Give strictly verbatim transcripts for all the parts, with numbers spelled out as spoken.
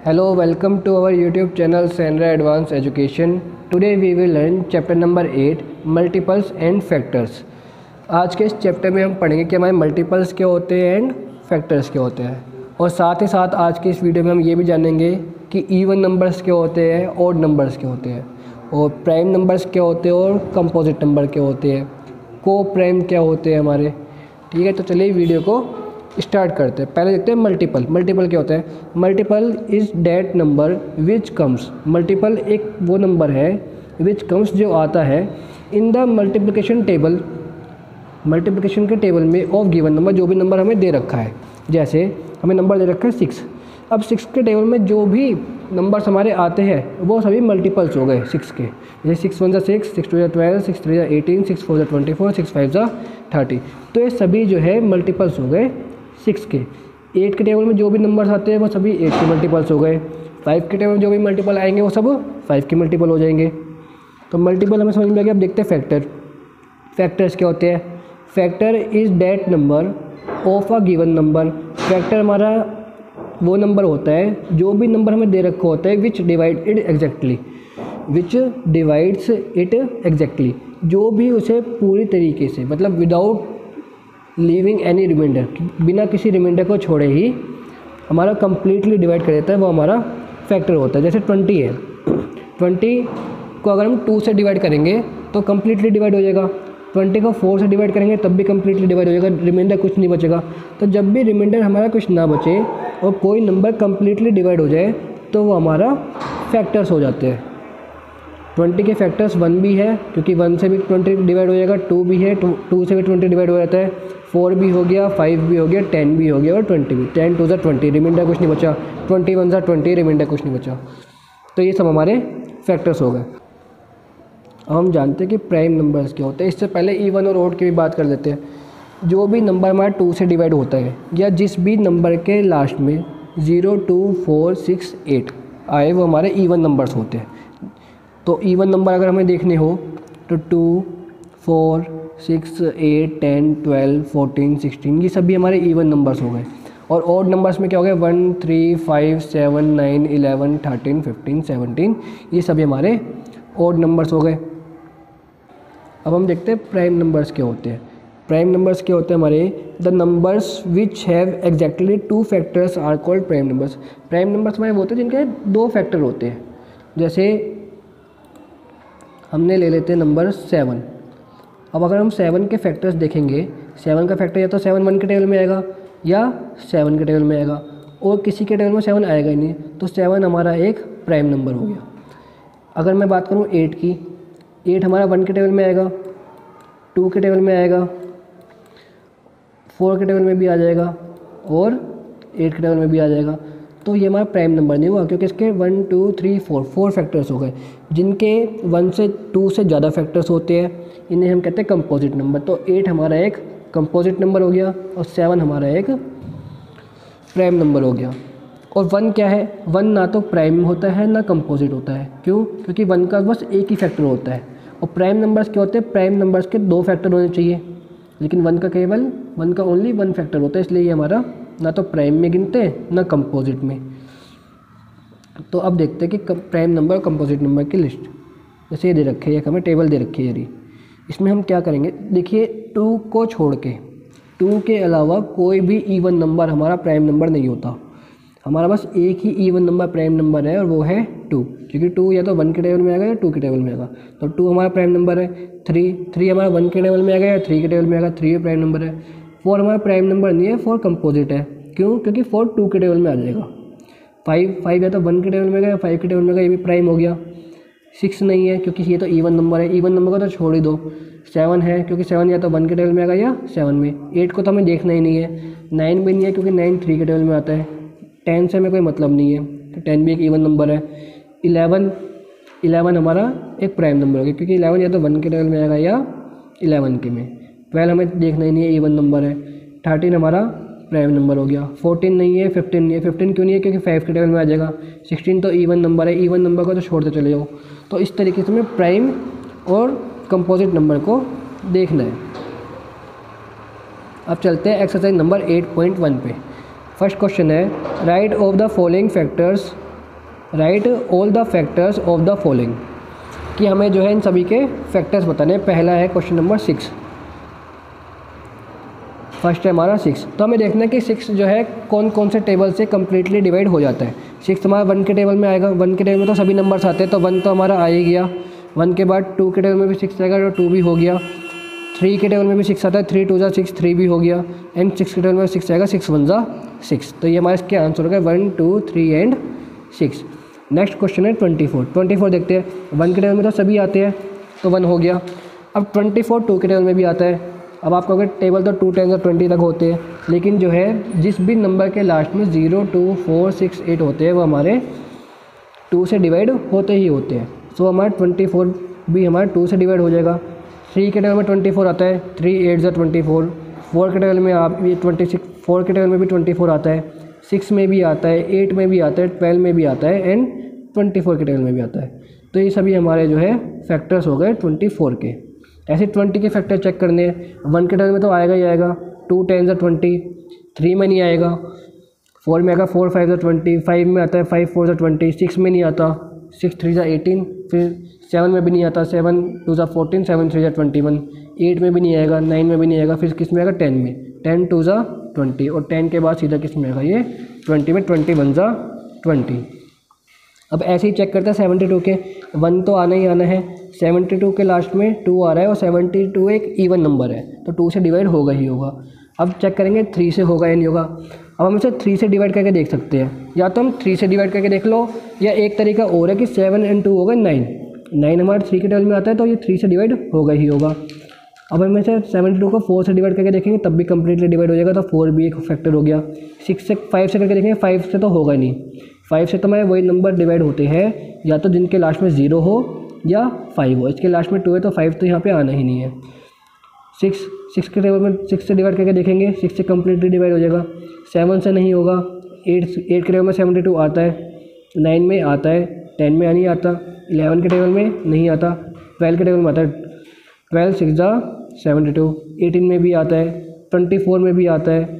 Hello, welcome to our YouTube channel Senra Advanced Education. Today we will learn chapter number eight, multiples and factors. आज के इस chapter में हम पढ़ेंगे कि हमारे मल्टीपल्स क्या होते हैं एंड फैक्टर्स क्या होते हैं, और साथ ही साथ आज के इस वीडियो में हम ये भी जानेंगे कि इवन नंबर्स क्या होते हैं, ऑड नंबर्स क्या होते हैं, और प्राइम नंबर्स क्या होते हैं और कंपोजिट नंबर क्या होते हैं, को प्राइम क्या होते हैं हमारे। ठीक है, तो चलिए वीडियो को स्टार्ट करते हैं। पहले देखते हैं मल्टीपल। मल्टीपल क्या होता है? Multiple is that number which comes. Multiple एक वो नंबर है विच कम्स जो आता है in the multiplication table, multiplication के टेबल में ऑफ गिवन नंबर, जो भी नंबर हमें दे रखा है। जैसे हमें नंबर दे रखा है सिक्स, अब सिक्स के टेबल में जो भी नंबर्स हमारे आते हैं वो सभी मल्टीपल्स हो गए सिक्स के। जैसे सिक्स वन ज़ा सिक्स, सिक्स टू ज़ा ट्वेल्व, सिक्स थ्री ज़ा एटीन, सिक्स फोर ज़ा ट्वेंटी फोर, सिक्स फाइव ज़ा थर्टी। तो ये सभी जो है मल्टीपल्स हो गए सिक्स के। एट के टेबल में जो भी नंबर्स आते हैं वो सभी एट के मल्टीपल्स हो गए। फाइव के टेबल में जो भी मल्टीपल आएंगे वो सब फाइव के मल्टीपल हो जाएंगे। तो मल्टीपल हमें समझ में आ गया। अब देखते हैं फैक्टर। फैक्टर्स क्या होते हैं? Factor is that number of a given number. Factor हमारा वो नंबर होता है जो भी नंबर हमें दे रखा होता है which divide it exactly, which divides it exactly, जो भी उसे पूरी तरीके से, मतलब विदाउट लीविंग एनी रिमाइंडर, बिना किसी रिमाइंडर को छोड़े ही हमारा कंप्लीटली डिवाइड कर देता है, वो हमारा फैक्टर होता है। जैसे ट्वेंटी है, ट्वेंटी को अगर हम टू से डिवाइड करेंगे तो कंप्लीटली डिवाइड हो जाएगा। ट्वेंटी को फोर से डिवाइड करेंगे तब भी कंप्लीटली डिवाइड हो जाएगा, रिमाइंडर कुछ नहीं बचेगा। तो जब भी रिमाइंडर हमारा कुछ ना बचे और कोई नंबर कंप्लीटली डिवाइड हो जाए तो वो हमारा फैक्टर्स हो जाते हैं। ट्वेंटी के फैक्टर्स वन भी है क्योंकि वन से भी ट्वेंटी डिवाइड हो जाएगा, टू भी है, टू से भी ट्वेंटी डिवाइड हो जाता है, फोर भी हो गया, फाइव भी हो गया, टेन भी हो गया और ट्वेंटी भी। टेन टू ज़ा ट्वेंटी, रिमाइंडर कुछ नहीं बचा। ट्वेंटी वन ज़ा ट्वेंटी, रिमाइंडर कुछ नहीं बचा। तो ये सब हमारे फैक्टर्स हो गए। अब हम जानते हैं कि प्राइम नंबर्स क्या होते हैं। इससे पहले इवन और ऑड की भी बात कर लेते हैं। जो भी नंबर हमारा टू से डिवाइड होता है या जिस भी नंबर के लास्ट में zero two four six eight आए वो हमारे इवन नंबर्स होते हैं। तो इवन नंबर अगर हमें देखने हो तो two, four, six, eight, ten, twelve, fourteen, sixteen, ये सभी हमारे इवन नंबर्स हो गए। और ऑड नंबर्स में क्या हो गए? One, three, five, seven, nine, eleven, thirteen, fifteen, seventeen, ये सभी हमारे ऑड नंबर्स हो गए। अब हम देखते हैं प्राइम नंबर्स क्या होते हैं। प्राइम नंबर्स क्या होते हैं हमारे? The numbers which have exactly two factors are called prime numbers. Prime numbers हमारे वो होते हैं जिनके दो फैक्टर होते हैं। जैसे हमने ले लेते हैं नंबर सेवन। अब अगर हम सेवन के फैक्टर्स देखेंगे, सेवन का फैक्टर या तो सेवन वन के टेबल में आएगा या सेवन के टेबल में आएगा, और किसी के टेबल में सेवन आएगा ही नहीं, तो सेवन हमारा एक प्राइम नंबर हो गया। अगर मैं बात करूँ एट की, एट हमारा वन के टेबल में आएगा, टू के टेबल में आएगा, फोर के टेबल में भी आ जाएगा और एट के टेबल में भी आ जाएगा। तो ये हमारा प्राइम नंबर नहीं हुआ क्योंकि इसके one two three four four factors हो गए। जिनके वन से टू से ज़्यादा फैक्टर्स होते हैं इन्हें हम कहते हैं कंपोजिट नंबर। तो एट हमारा एक कंपोजिट नंबर हो गया और सेवन हमारा एक प्राइम नंबर हो गया। और वन क्या है? वन ना तो प्राइम होता है ना कंपोजिट होता है। क्यों? क्योंकि वन का बस एक ही फैक्टर होता है। और प्राइम नंबर्स क्या होते हैं? प्राइम नंबर्स के दो फैक्टर होने चाहिए, लेकिन वन का केवल वन का ओनली वन फैक्टर होता है, इसलिए ये हमारा ना तो प्राइम में गिनते हैं ना कंपोजिट में। तो अब देखते हैं कि प्राइम नंबर और कंपोजिट नंबर की लिस्ट। जैसे ये दे रखे है, एक हमें टेबल दे रखी है यदि, इसमें हम क्या करेंगे? देखिए, टू को छोड़ के, टू के अलावा कोई भी इवन नंबर हमारा प्राइम नंबर नहीं होता। हमारा बस एक ही इवन नंबर प्राइम नंबर है और वो है टू, क्योंकि टू या तो वन के टेबल में आएगा या टू के टेबल में आएगा। तो टू हमारा प्राइम नंबर है। थ्री थ्री हमारा वन के टेबल में आएगा या थ्री के टेबल में आएगा, थ्री प्राइम नंबर है। फोर हमारा प्राइम नंबर नहीं है, फोर कंपोजिट है। क्यों? क्योंकि फोर टू के टेबल में आ जाएगा। फाइव फाइव या तो वन के टेबल में आएगा या फाइव के टेबल में आएगा, ये भी प्राइम हो गया। सिक्स नहीं है क्योंकि ये तो इवन नंबर है, इवन नंबर को तो छोड़ ही दो। सेवन है क्योंकि सेवन या तो वन के टेबल में आएगा या सेवन में। एट को तो हमें देखना ही नहीं है। नाइन भी नहीं है क्योंकि नाइन थ्री के टेबल में आता है। टेन से हमें कोई मतलब नहीं है, तो टेन भी एक इवन नंबर है। इलेवन इलेवन हमारा एक प्राइम नंबर हो गया क्योंकि इलेवन या तो वन के टेबल में आएगा या इलेवन के में। ट्वेल्व हमें देखना ही नहीं है, इवन नंबर है। थर्टीन हमारा प्राइम नंबर हो गया। फोर्टीन नहीं है, फिफ्टीन नहीं है। फिफ्टीन क्यों नहीं है? क्योंकि फाइव के टेबल में आ जाएगा। सिक्सटीन तो इवन नंबर है, इवन नंबर को तो छोड़ते चले जाओ। तो इस तरीके से हमें प्राइम और कंपोजिट नंबर को देखना है। अब चलते हैं exercise number eight point one पे। फर्स्ट क्वेश्चन है, write of the following factors write all the factors of the following, कि हमें जो है इन सभी के फैक्टर्स बताने। पहला है क्वेश्चन नंबर सिक्स, फर्स्ट है हमारा सिक्स। तो हमें देखना है कि सिक्स जो है कौन कौन से टेबल से कम्प्लीटली डिवाइड हो जाता है। सिक्स हमारा वन के टेबल में आएगा, वन के टेबल में तो सभी नंबर्स आते हैं, तो वन तो हमारा आ ही गया। वन के बाद टू के टेबल में भी सिक्स आएगा, तो टू भी हो गया। थ्री के टेबल में भी सिक्स आता है, थ्री टू ज़ा सिक्स, थ्री भी हो गया। एंड सिक्स के टेबल में सिक्स आएगा, सिक्स वन ज़ा सिक्स। तो ये हमारे इसके आंसर हो गए one two three and six. Next question है ट्वेंटी फोर। ट्वेंटी फोर देखते हैं, वन के टेबल में तो सभी आते हैं, तो वन हो गया। अब ट्वेंटी फोर टू के टेबल में भी आता है। अब आप कहोगे टेबल तो टू टेन और ट्वेंटी तक होते हैं, लेकिन जो है जिस भी नंबर के लास्ट में zero two four six eight होते हैं वो हमारे टू से डिवाइड होते ही होते हैं। सो हमारा ट्वेंटी फोर भी हमारा टू से डिवाइड हो जाएगा। थ्री के टेबल में ट्वेंटी फोर आता है, थ्री एट ज़ा ट्वेंटी फोर। फोर के टेबल में आप ये ट्वेंटी सिक्स, फोर के टेबल में भी ट्वेंटी फोर आता है, सिक्स में भी आता है, एट में भी आता है, ट्वेल्व में भी आता है एंड ट्वेंटी फोर के टेबल में भी आता है। तो ये सभी हमारे जो है फैक्टर्स हो गए ट्वेंटी फोर के। ऐसे ट्वेंटी के फैक्टर चेक करने हैं। वन के टेबल में तो आएगा ही आएगा, टू टेन ज़ा ट्वेंटी, थ्री में नहीं आएगा, फोर में आएगा, फोर फाइव ज़ा ट्वेंटी, फाइव में आता है, फाइव फोर ज़ा ट्वेंटी, सिक्स में नहीं आता, सिक्स थ्री ज़ा एटीन, फिर सेवन में भी नहीं आता, सेवन टू ज़ा फोर्टीन, सेवन थ्री ज़ा ट्वेंटी वन, एट में भी नहीं आएगा, नाइन में भी नहीं आएगा, फिर किस में आएगा टेन में, टेन टू ज़ा ट्वेंटी, और टेन के बाद सीधा किस में आएगा ये ट्वेंटी में, ट्वेंटी वन ज़ा ट्वेंटी। अब ऐसे ही चेक करते हैं सेवेंटी टू के। वन तो आना ही आना है, सेवेंटी टू के लास्ट में टू आ रहा है और सेवेंटी टू एक इवन नंबर है, तो टू से डिवाइड होगा ही होगा। अब चेक करेंगे थ्री से होगा या नहीं होगा। अब हम इसे थ्री से डिवाइड करके देख सकते हैं, या तो हम थ्री से डिवाइड करके देख लो, या एक तरीका और है कि सेवन एंड टू होगा नाइन। नाइन हमारे थ्री के टेबल में आता है, तो ये थ्री से डिवाइड होगा ही होगा। अब हम इसे सेवेंटी टू को फोर से डिवाइड करके देखेंगे, तब भी कम्प्लीटली डिवाइड हो जाएगा, तो फोर भी एक फैक्टर हो गया। सिक्स से फाइव से करके देखेंगे, फाइव से तो होगा नहीं। फाइव से तो हमारे वही नंबर डिवाइड होते हैं या तो जिनके लास्ट में ज़ीरो हो या फाइव हो। इसके लास्ट में टू है तो फाइव तो यहाँ पे आना ही नहीं है। सिक्स सिक्स के टेबल में सिक्स से डिवाइड करके देखेंगे, सिक्स से कम्प्लीटली डिवाइड हो जाएगा। सेवन से नहीं होगा। एट एट के टेबल में सेवेंटी टू आता है, नाइन में आता है, टेन में नहीं आता, इलेवन के टेबल में नहीं आता, ट्वेल्व के टेबल में आता है, ट्वेल्व सिक्स ज़ा सेवेंटी टू, एटीन में भी आता है, ट्वेंटी फोर में भी आता है,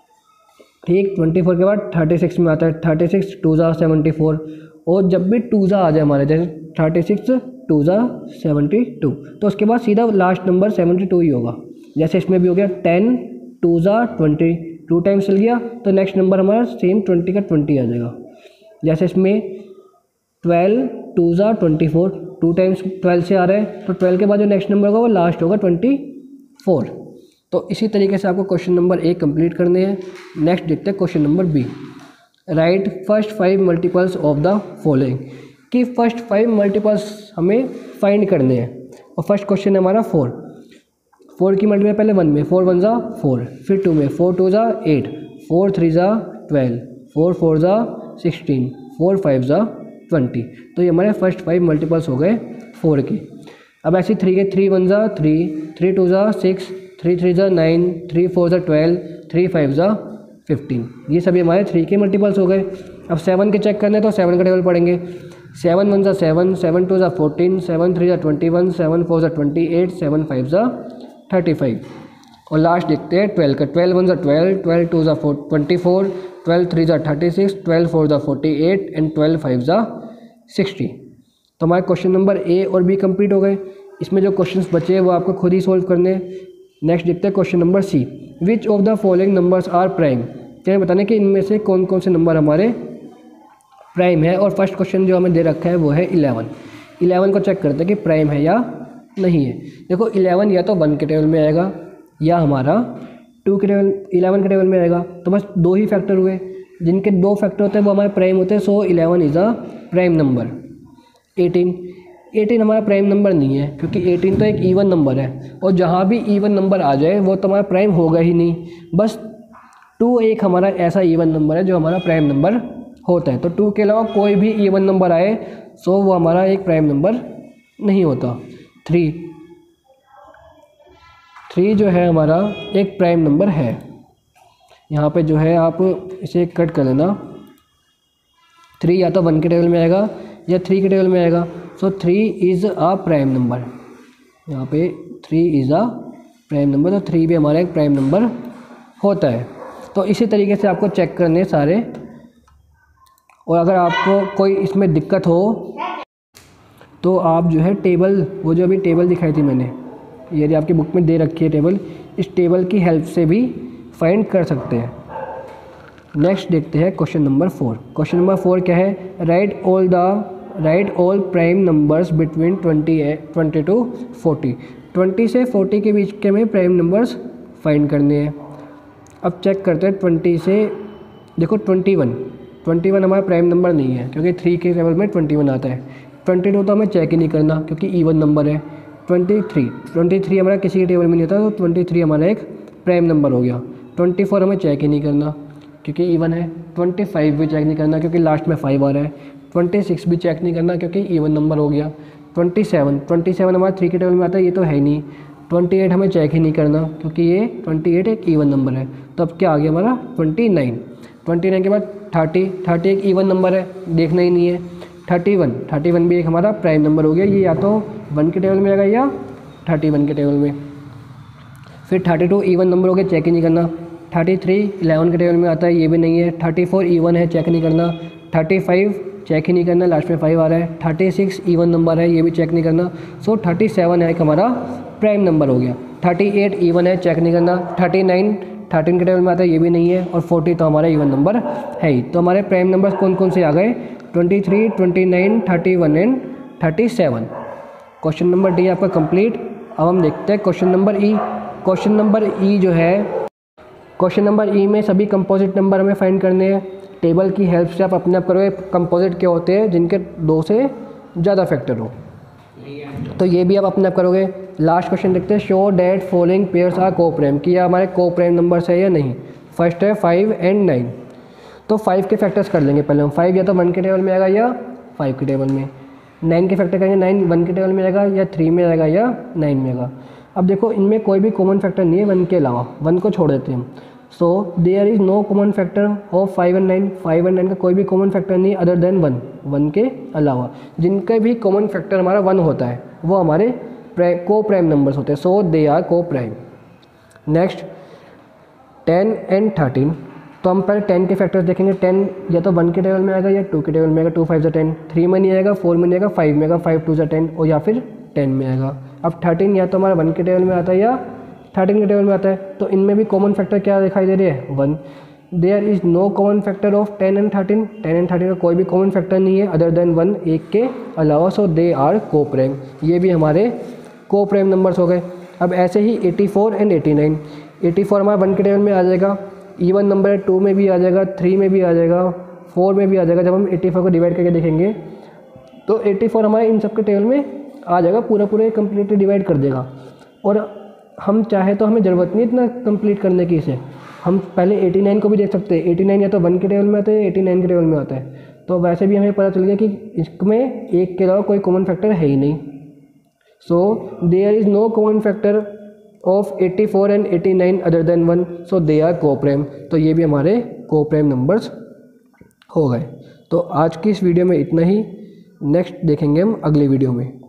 ठीक। ट्वेंटी फोर के बाद थर्टी सिक्स में आता है, थर्टी सिक्स टू ज़ा सेवेंटी फोर, और जब भी टू ज़ा आ जाए हमारे, जैसे थर्टी सिक्स टू ज़ा सेवेंटी टू, तो उसके बाद सीधा लास्ट नंबर सेवेंटी टू ही होगा। जैसे इसमें भी हो गया टेन टू ज़ा ट्वेंटी, टू टाइम्स चल गया तो नेक्स्ट नंबर हमारा सेम ट्वेंटी का ट्वेंटी आ जाएगा। जैसे इसमें ट्वेल्व टू ज़ा twenty four, two times twelve से आ रहा है, तो ट्वेल्व के बाद जो नेक्स्ट नंबर होगा वो लास्ट होगा ट्वेंटी फोर। तो इसी तरीके से आपको क्वेश्चन नंबर ए कंप्लीट करने हैं। नेक्स्ट देखते हैं question number B. Write first five multiples of the following, कि फर्स्ट फाइव मल्टीपल्स हमें फाइंड करने हैं। और फर्स्ट क्वेश्चन है हमारा फोर। फोर की मल्टीपल पहले वन में, फोर वन ज़ा फोर, फिर टू में, फोर टू ज़ा एट, फोर थ्री ज़ा ट्वेल्व, फोर फोर ज़ा सिक्सटीन, फोर फाइव ज़ा ट्वेंटी। तो ये हमारे फर्स्ट फाइव मल्टीपल्स हो गए फोर के। अब ऐसे थ्री के, थ्री वन ज़ा थ्री, थ्री टू ज़ा सिक्स, थ्री थ्री ज़ा नाइन, थ्री फोर ज़ा ट्वेल्व, थ्री फाइव ज़ा फिफ्टीन। ये सभी हमारे थ्री के मल्टीपल्स हो गए। अब सेवन के चेक करने तो सेवन का टेबल पढ़ेंगे। सेवन वन ज़ा सेवन, सेवन टू ज़ा फोर्टीन, सेवन थ्री ज़ा ट्वेंटी वन, सेवन फोर ज़ा ट्वेंटी एट, सेवन फाइव ज़ा थर्टी फाइव। और लास्ट देखते हैं ट्वेल्व का। ट्वेल्व वन ज़ा ट्वेल्व, ट्वेल्व टू ज़ा four twenty four, twelve three ज़ा थर्टी सिक्स, ट्वेल्व फोर ज़ा forty eight and twelve five ज़ा सिक्सटी। तो हमारे क्वेश्चन नंबर ए और बी कंप्लीट हो गए। इसमें जो क्वेश्चंस बचे हैं वो आपको खुद ही सोल्व करने हैं। नेक्स्ट देखते हैं question number C. Which of the following numbers are prime, क्या बताने कि इनमें से कौन कौन से नंबर हमारे प्राइम है। और फर्स्ट क्वेश्चन जो हमें दे रखा है वो है इलेवन। इलेवन को चेक करते हैं कि प्राइम है या नहीं है। देखो इलेवन या तो वन के टेबल में आएगा या हमारा टू के टेबल, इलेवन के टेबल में आएगा। तो बस दो ही फैक्टर हुए, जिनके दो फैक्टर होते हैं वो हमारे प्राइम होते हैं। So eleven is a prime number. Eighteen, eighteen हमारा प्राइम नंबर नहीं है क्योंकि एटीन तो एक इवन नंबर है, और जहाँ भी इवन नंबर आ जाए वो तो हमारा प्राइम होगा ही नहीं। बस टू एक हमारा ऐसा इवन नंबर है जो हमारा प्राइम नंबर होता है। तो टू के अलावा कोई भी इवन नंबर आए सो वो हमारा एक प्राइम नंबर नहीं होता। थ्री, थ्री जो है हमारा एक प्राइम नंबर है। यहाँ पे जो है आप इसे कट कर लेना। थ्री या तो वन के टेबल में आएगा या थ्री के टेबल में आएगा। So three is a prime number. यहाँ पे three is a prime number, तो थ्री भी हमारा एक प्राइम नंबर होता है। तो इसी तरीके से आपको चेक करने सारे। और अगर आपको कोई इसमें दिक्कत हो तो आप जो है टेबल, वो जो अभी टेबल दिखाई थी मैंने, ये जो आपकी बुक में दे रखी है टेबल, इस टेबल की हेल्प से भी फाइंड कर सकते हैं। नेक्स्ट देखते हैं question number four. Question number four क्या है? Write all the write all prime numbers between twenty twenty to forty. Twenty से फोर्टी के बीच के में प्राइम नंबर्स फाइंड करने हैं। अब चेक करते हैं ट्वेंटी से, देखो ट्वेंटी वन ट्वेंटी वन हमारा प्राइम नंबर नहीं है क्योंकि थ्री के टेबल में ट्वेंटी वन आता है। ट्वेंटी टू तो हमें चेक ही नहीं करना क्योंकि इवन नंबर है। ट्वेंटी थ्री ट्वेंटी थ्री हमारा किसी के टेबल में नहीं आता, तो ट्वेंटी थ्री हमारा एक प्राइम नंबर हो गया। ट्वेंटी फोर हमें चेक ही नहीं करना क्योंकि इवन है। ट्वेंटी फाइव भी चेक नहीं करना क्योंकि लास्ट में फाइव आ रहा है। ट्वेंटी सिक्स भी चेक नहीं करना क्योंकि इवन नंबर हो गया। ट्वेंटी सेवन ट्वेंटी सेवन हमारा थ्री के टेबल में आता है, ये तो है ही नहीं। ट्वेंटी एट हमें चेक ही नहीं करना क्योंकि ये ट्वेंटी एट एक इवन नंबर है। तो अब क्या आ गया हमारा? Twenty nine. ट्वेंटी नाइन के बाद थर्टी थर्टी एक इवन नंबर है, देखना ही नहीं है। थर्टी वन थर्टी वन भी एक हमारा प्राइम नंबर हो गया, ये या तो वन के टेबल में आएगा या थर्टी वन के टेबल में। फिर थर्टी टू इवन नंबर हो गया, चेक ही नहीं करना। थर्टी थ्री इलेवन के टेबल में आता है, ये भी नहीं है। थर्टी फोर इवन है, चेक नहीं करना। थर्टी फाइव चेक ही नहीं करना, लास्ट में फाइव आ रहा है। थर्टी सिक्स इवन नंबर है, ये भी चेक नहीं करना। सो थर्टी सेवन है एक हमारा प्राइम नंबर हो गया। थर्टी एट इवन है, चेक नहीं करना। थर्टी नाइन थर्टीन के टेबल में आता है, ये भी नहीं है। और फोर्टी तो हमारा इवन नंबर है ही। तो हमारे प्राइम नंबर्स कौन कौन से आ गए? Twenty three twenty nine thirty one and thirty seven. Question number D आपका कंप्लीट। अब हम देखते हैं question number E. Question number E जो है, क्वेश्चन नंबर ई में सभी कंपोजिट नंबर हमें फाइंड करने हैं। टेबल की हेल्प से आप अपने आप करोगे कंपोजिट क्या होते हैं जिनके दो से ज़्यादा फैक्टर हो, तो ये भी आप अपने आप करोगे। लास्ट क्वेश्चन देखते हैं, show that following pairs are coprime, कि यह हमारे को प्राइम नंबर्स है या नहीं। फर्स्ट है फाइव एंड नाइन, तो फाइव के फैक्टर्स कर लेंगे पहले हम। फाइव या तो वन के टेबल में आएगा या फाइव के टेबल में। नाइन के फैक्टर करेंगे, नाइन वन के टेबल में आएगा या थ्री में आएगा या नाइन में आएगा। अब देखो इनमें कोई भी कॉमन फैक्टर नहीं है वन के अलावा, वन को छोड़ देते हैं हम। So there is no common factor of five and nine. Five and nine का कोई भी कॉमन फैक्टर नहीं अदर देन वन, वन के अलावा। जिनका भी कॉमन फैक्टर हमारा वन होता है वो हमारे को प्राइम नंबर्स होते हैं। So they are coprime. Next ten and thirteen, तो हम पहले टेन के फैक्टर्स देखेंगे। टेन या तो वन के टेबल में आएगा या टू के टेबल में आएगा। टू फाइव ज़ा टेन, थ्री में नहीं आएगा, फोर में नहीं आएगा, फाइव में आएगा। फाइव टू ज़ा टेन, और या फिर टेन में आएगा। अब थर्टीन या तो हमारा वन के टेबल में आता है या थर्टीन के टेबल में आता है। तो इनमें भी कॉमन फैक्टर क्या दिखाई दे रही है? One. There is no common factor of ten and thirteen. Ten and thirteen का कोई भी कॉमन फैक्टर नहीं है अदर देन वन, एक के अलावा। So they are coprime. ये भी हमारे को प्राइम नंबर्स हो गए। अब ऐसे ही eighty four and eighty nine. Eighty four हमारा वन के टेबल में आ जाएगा, इवन नंबर है, टू में भी आ जाएगा, थ्री में भी आ जाएगा, फोर में भी आ जाएगा। जब हम एटी फोर को डिवाइड करके देखेंगे तो एटी फोर हमारे इन सब के टेबल में आ जाएगा, पूरा पूरा कंप्लीटली डिवाइड कर देगा। और हम चाहे तो हमें ज़रूरत नहीं इतना कंप्लीट करने की इसे, हम पहले एटी नाइन को भी देख सकते हैं। एटी नाइन या तो वन के टेबल में आता है, एटी नाइन के टेबल में आता है। तो वैसे भी हमें पता चल गया कि इसमें एक के अलावा कोई कॉमन फैक्टर है ही नहीं। So there is no common factor of eighty four and eighty nine other than one, so they are coprime. तो ये भी हमारे को प्राइम नंबर्स हो गए। तो आज की इस वीडियो में इतना ही। नेक्स्ट देखेंगे हम अगली वीडियो में।